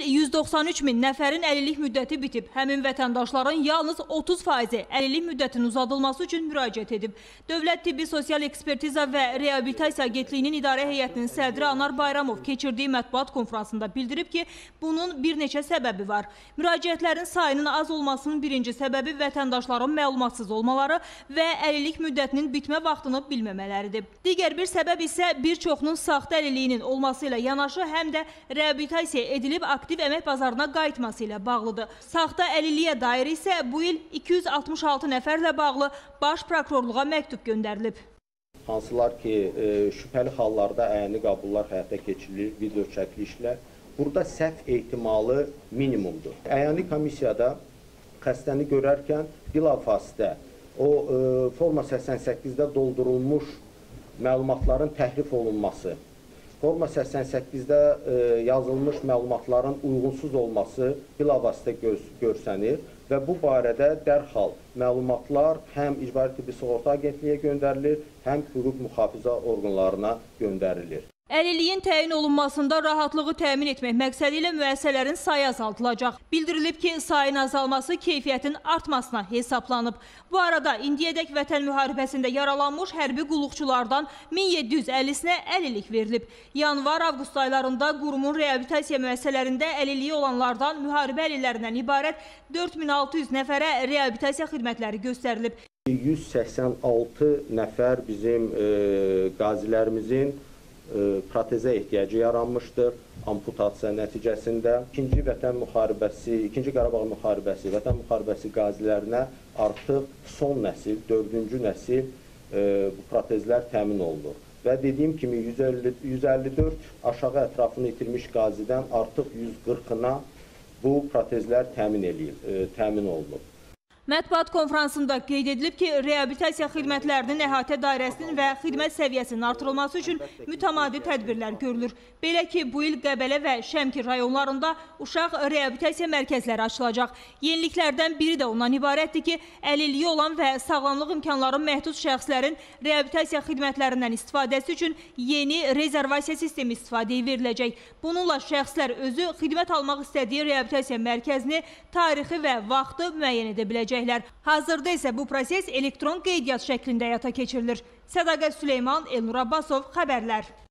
il 193 min nəfərin əlillik müddəti bitib. Həmin vətəndaşların yalnız 30%-i əlillik müddətinin uzadılması üçün müraciət edib. Dövlət Tibbi Sosial Ekspertiza və Reabilitasiya Agentliyinin İdarə Heyətinin sədri Anar Bayramov keçirdiyi mətbuat konfransında bildirib ki, bunun bir neçə səbəbi var. Müraciətlərin sayının az olmasının birinci səbəbi vətəndaşların məlumatsız olmaları və əlillik müddətinin bitmə vaxtını bilməmələridir. Digər bir səbəb isə bir çoxunun saxta əlilliyinin olması ilə yanaşı həm də reabilitasiya edilib aktiv əmək bazarına qayıtması ilə bağlıdır. Saxta əlilliyə dair isə bu il 266 nəfərlə bağlı baş prokurorluğa məktub göndərilib. Hansılar ki, şübhəli hallarda əyani qəbullar həyata keçirilir, video çəkilişlə. Burada səhv ehtimalı minimumdur. Əyani komissiyada xəstəni görərkən bilavasitə o forma 88-də doldurulmuş məlumatların təhrif olunması, forma 88-də yazılmış məlumatların uyğunsuz olması bilavasitə görsənir və bu barədə dərhal məlumatlar həm İcbari Tibbi Sığorta Agentliyinə göndərilir, həm hüquq mühafizə orqanlarına göndərilir. Əlilliyin təyin olunmasında rahatlığı təmin etmək məqsədi ilə müəssisələrin sayı azaldılacaq. Bildirilib ki, sayın azalması keyfiyyətin artmasına hesablanıb. Bu arada indiyədək vətən müharibəsində yaralanmış hərbi qulluqçulardan 1750-sinə əlillik verilib. Yanvar-avqust aylarında qurumun reabilitasiya müəssisələrində əlilliyi olanlardan müharibə əlillərindən ibarət 4600 nəfərə reabilitasiya xidmətləri göstərilib. 186 nəfər bizim qazilərimizin protezə ehtiyacı yaranmışdır amputasiya nəticəsində. İkinci Qarabağ müharibəsi, vətən müharibəsi qazilərinə artıq son nəsil, 4-cü nəsil bu protezlər təmin olunur. Və dediyim kimi 154 aşağı ətrafını itirmiş qazidən artıq 140-ına bu protezlər təmin olunur. Mətbuat konfransında qeyd edilib ki, reabilitasiya xidmətlərinin əhatə dairəsinin və xidmət səviyyəsinin artırılması üçün mütəmadi tədbirlər görülür. Belə ki, bu il Qəbələ və Şəmkir rayonlarında uşaq reabilitasiya mərkəzləri açılacaq. Yeniliklərdən biri də ondan ibarətdir ki, əlilliyi olan və sağlamlıq imkanları məhdud şəxslərin reabilitasiya xidmətlərindən istifadəsi üçün yeni rezervasiya sistemi istifadəyə veriləcək. Bununla şəxslər özü xidmət almaq istədiyi reabilitasiya mərkəzini, tarixi və vaxtı müəyyən edə biləcək. Hazırda isə bu proses elektron qeydiyyat şəklində həyata keçirilir. Sədaqət Süleyman, Elnur Abbasov, xəbərlər.